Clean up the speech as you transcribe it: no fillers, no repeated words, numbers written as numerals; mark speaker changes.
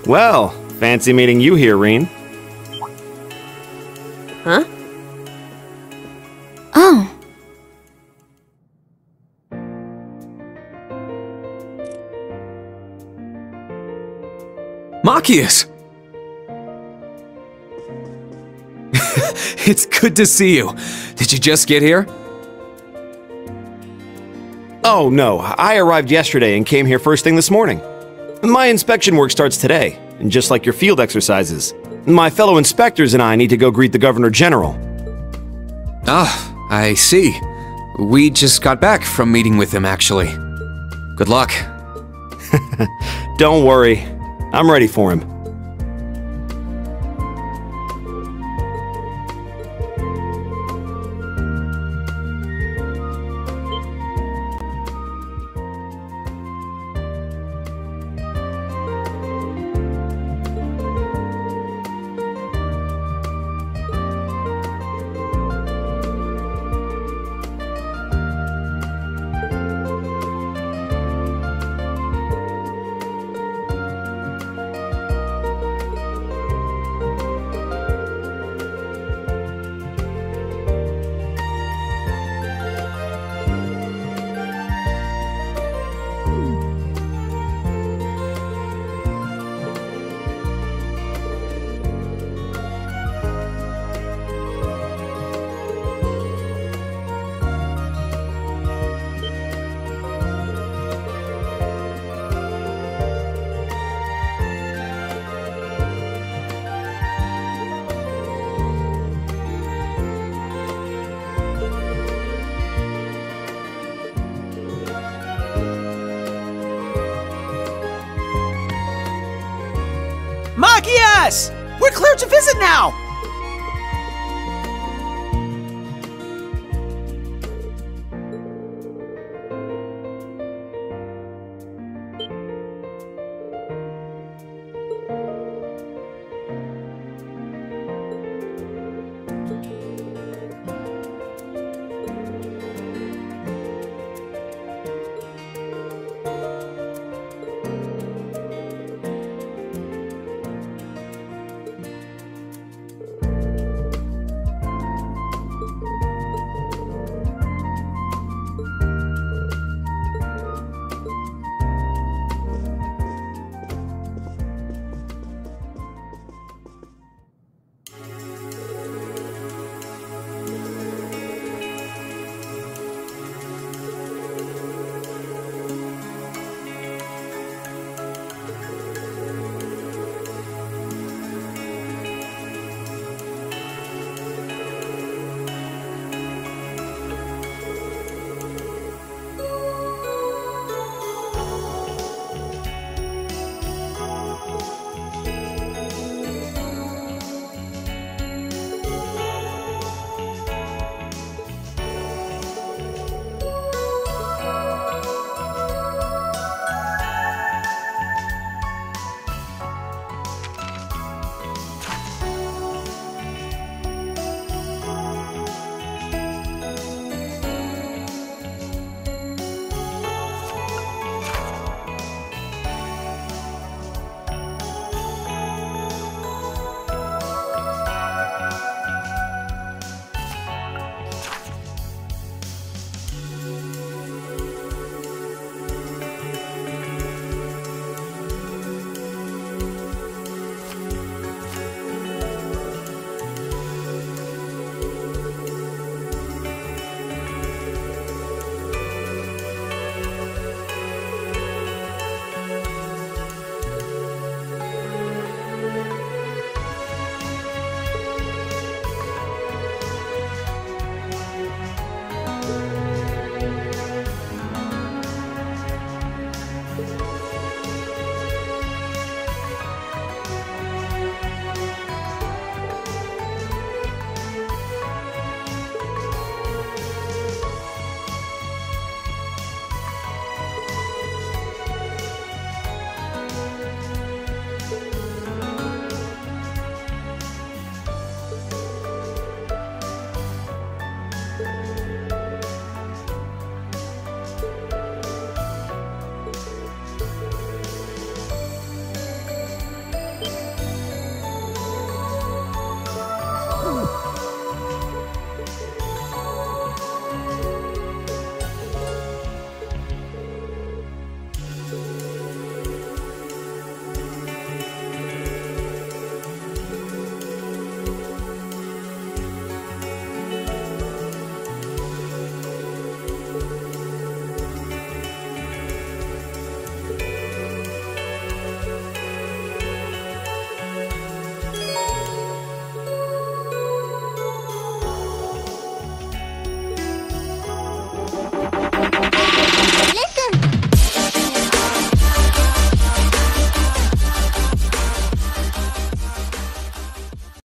Speaker 1: Well, fancy meeting you here, Rein.
Speaker 2: Huh? Oh.
Speaker 3: Machias! It's good to see you. Did you just get here?
Speaker 1: Oh, no. I arrived yesterday and came here first thing this morning. My inspection work starts today, and just like your field exercises, my fellow inspectors and I need to go greet the Governor General.
Speaker 3: Ah, I see. We just got back from meeting with him, actually. Good luck.
Speaker 1: Don't worry. I'm ready for him.
Speaker 4: Machias! We're clear to visit now!